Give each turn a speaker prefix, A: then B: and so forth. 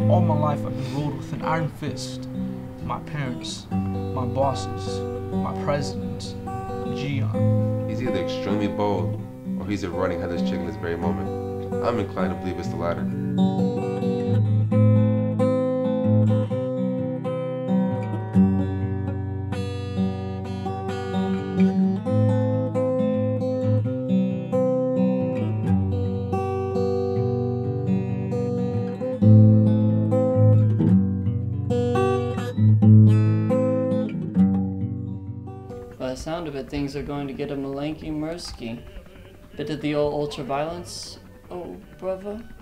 A: All my life I've been ruled with an iron fist. My parents, my bosses, my president, Gian.
B: He's either extremely bold or he's a running headless chicken this very moment. I'm inclined to believe it's the latter.
C: By the sound of it, things are going to get him a lanky Mursky. Bit of the old ultra-violence, oh brother.